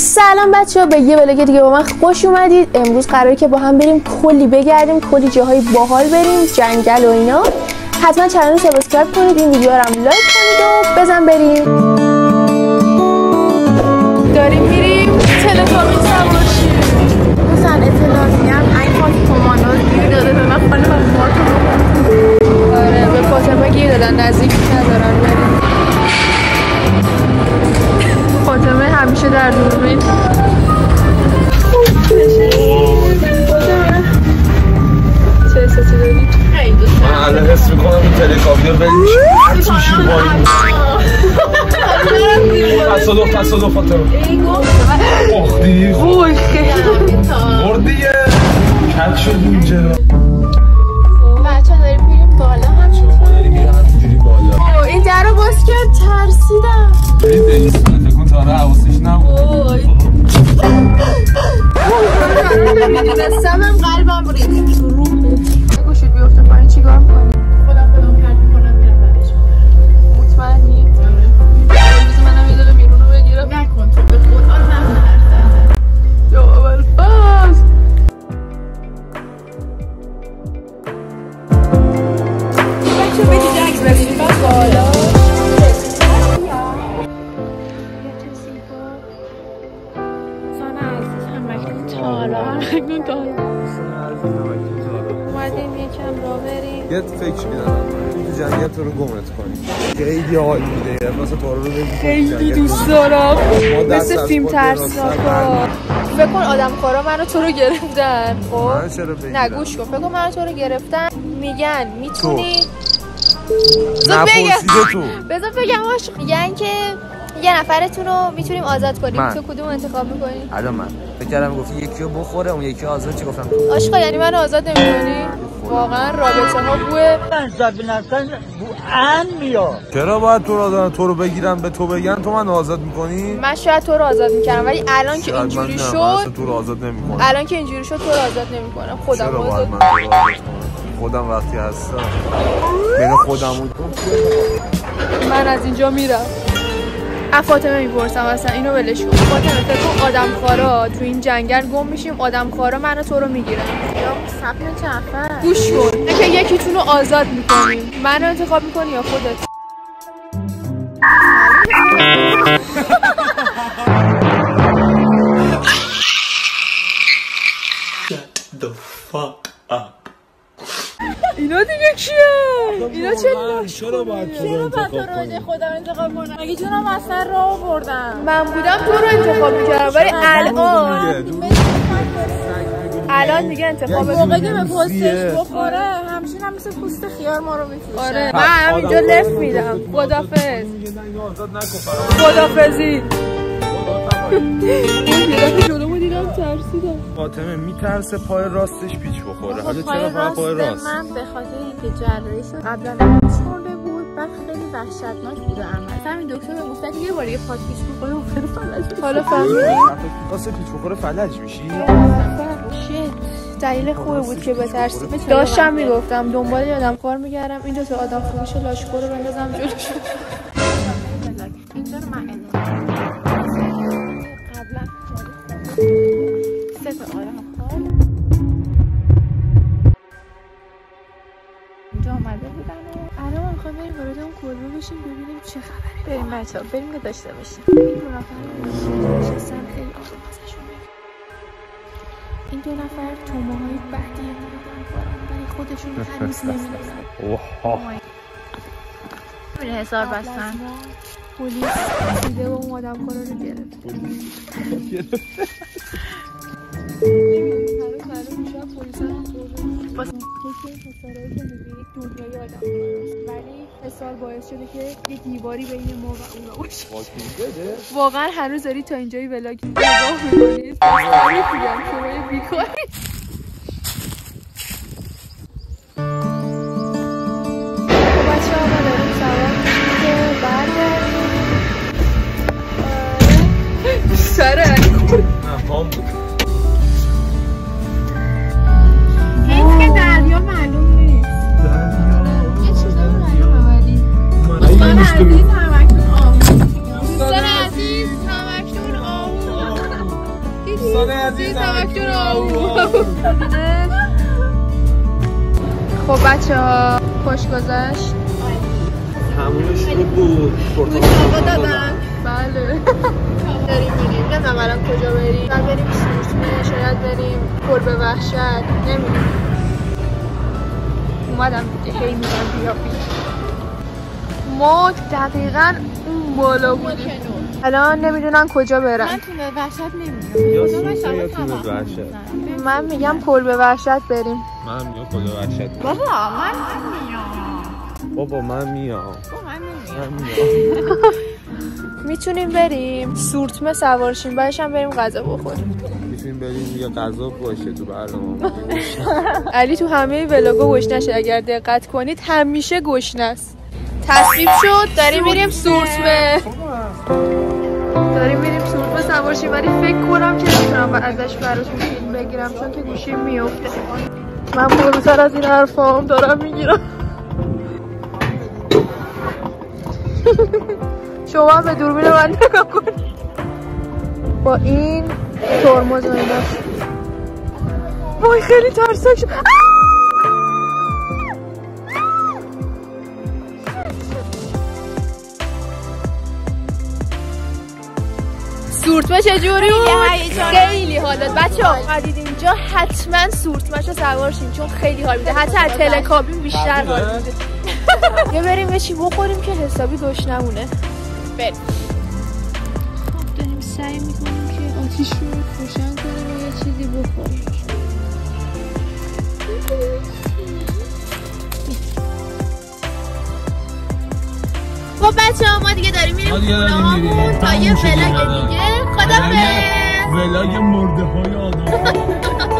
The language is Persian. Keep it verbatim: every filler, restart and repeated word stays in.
سلام بچه‌ها، به یه ولاگ دیگه با من خوش اومدید. امروز قراره که با هم بریم کلی بگردیم، کلی جاهای باحال بریم، جنگل و اینا. حتما کانال رو سابسکرایب کنید، این ویدیو رو هم لایک کنید و بزن بریم. داریم میریم تلفن سوار شیم. مثلا اطلاعاتی هم این خواهد کمانات گیر داده به من خانه و مارتو. آره به فاطمه گیر دادن، نزدیک ندارن بریم. فاطمه همیشه در دوربین. چه احساسی داری؟ من الان حس میکنم این تلکابینو بریم هر توشی باییم. تصادف تصادف فاطمه اوخ دیگه خوش برد دیگه کت شد اینجا. بچه داریم میریم بالا، شما داریم میریم همینجوری بالا. این در رو باز کرد، ترسیدم. برید بایستونه فکر کن تا حالا حواسش نبود. میدونستم هم قلبم ریخت تو روح. بگو شد بیفته پایین چیکار میکنی؟ خودم خودم پرد میکنم میرم برش. مطمئنی؟ بذار منم یه دقیقه بیرون رو بگیرم. نکن تو به خدا نترسم. یا اول فاز بچه بدید عکس برسید بالا. اومدیم یکم راه بریم. یه فکر میدارم تو جنگل تو رو گمت کنیم. خیلی حال میده، مثلا تو رو ببینیم. خیلی دوست دارم، مثل فیلم ترسناکا. فکر کن آدم خورا منو تو رو گرفتن. خب من چرا بگیرم؟ نه گوش کن، فکر کن منو تو رو گرفتن، میگن میتونی نپرسیده تو بذار بگم عاشق، یعنی که یه نفرتون رو میتونیم آزاد کنیم. من. تو کدوم انتخاب میکنی؟ الان من فکر کردم گفتی یکی رو بخوره اون یکی آزاد، چی گفتم تو؟ عاشقا یعنی منو آزاد نمی‌کنی؟ واقعا رابطه ها بوه زبی نفتن بو ان میاد. چرا باید تو رو آزاد تو رو بگیرم به تو بگن تو من آزاد میکنی؟ من شاید تو رو آزاد میکردم ولی الان که اینجوری شد تو رو آزاد نمیکنم. الان که اینجوری شد تو رو آزاد نمیکنم، خودم چرا آزاد باید من تو رو آزاد کنم؟ خودم وقتی هستم بین خودم و تو من از اینجا میرم. از فاطمه میپرسم اصلا اینو ولش کن. فاطمه فکر کن آدم خارا تو این جنگل گم میشیم، آدم خارا منو تو رو میگیرن. یا سبن چرفه گوش کن، که یکیتون رو آزاد میکنیم، منو انتخاب میکنی یا خودت؟ اینا دیگه کیه؟ اینا چه لاش؟ چرا باید تو رو انتخاب کنی؟ خودم انتخاب کنم. اگه جونم اصلا راه بردم من بودم تو رو انتخاب میکردم ولی الان الان دیگه انتخاب موقعی که به پوستش بخوره همچین هم مثل پوست خیار ما رو میفروشه. آره من همینجا لفت میدم. خدافظ. خدافظی. یه دفعه جلومو دیدم ترسیدم. فاطمه میترسه پای راستش پیچ بخوره. حالا چرا فقط پای راست؟ من به خاطر اینکه جراحی شد قبلا پیچ خورده بود، بعد خیلی وحشتناک بود عمل. همین دکتر به گفت یه بار یه پات پیچ بخوره اون فلج. حالا فهمیدی؟ واسه پیچ بخوره فلج میشی؟ شت. دلیل خوبی بود که بترسی. داشتم میگفتم دنبال یادم کار میگردم این دو تا آدم فروش لاشخور رو بندازم جلوش. اینجا رو من قبلا سه تا آدم خال اینجا آمده بودن و الان ما میخوایم بریم وارد اون کلبه بشیم ببینیم چه خبره. بریم بچه ها بریم که داشته باشیم. این دو نفر نشستن خیلی آروم ازشون بگیم. این دو نفر توماهای بعدی بودن کارم ولی خودشون هنوز نمیدونن. اوه ببینه حسار بستن. پلیس دیده و اون آدم کارا رو گرفت. هنوز معلوم میشه پلیس هم توضیح که حسارهایی که میبینید دنیای آدم کاراست ولی حسار باعث شده که یه دیواری بین ما و اونا باشه. واقعا هنوز داری تا اینجای ولاگ نگاه میکنید. آره میگم شما یه بیکاری. بچه ها ما داریم سوار میشیم که برگردیم. سر علی خورد. نه پام بود. این که دریا معلوم نیست. دریا یه چیزا رو معلومه ولی من عزیز همکنون آهو. دوستان عزیز همکنون آهو. دوستان عزیز سمکتون خب بچه ها خوش گذشت. همونش خوب بود. پرتقال دادم. بله. داریم میریم. نمیدونم الان کجا بریم. بعد بریم سورسمه، شاید بریم گربه وحشت. نمیدونم. اومدم دیگه هی میگم بیا بیا. ما دقیقاً اون بالا بودیم. الان نمیدونم کجا برم. من تو وحشت نمیدونم. یا سورسمه یا تو وحشت. من میگم کلبه وحشت بریم. من میگم کلبه وحشت. بابا من نمیام. بابا من میام. بابا من من میام. میتونیم بریم سورتمه سوارشیم بعدش هم بریم غذا بخوریم. میتونیم بریم یه غذا باشه تو برنامه. علی تو همه ولاگا گشنشه اگر دقت کنید همیشه گشنه است. تصویب شد داریم میریم سورتمه. داریم میریم سورتمه سوارشیم ولی فکر کنم که نمیتونم ازش براتون فیلم بگیرم چون که گوشیم میفته. من بزرگتر از این حرفام دارم میگیرم. شما به دوربین من نگاه کنید. با این ترمز ایناست. وای خیلی ترسناک شد. سورتمه چجوری بود؟ خیلی حال داد. بچه‌ها قدید اینجا حتما سورتمه‌ش رو سوار شین چون خیلی حال میده. حتی از تلکابین بیشتر حال میده. یه بریم یه چی بخوریم که حسابی گشنمونه. بریم. خب داریم سعی میکنیم که آتیش رو روشن کنیم و یه چیزی بخوریم. خب بچه‌ها ما دیگه داریم میریم خونه‌هامون تا یه ولاگ دیگه. خدافظ. ولاگ مرده های آدم.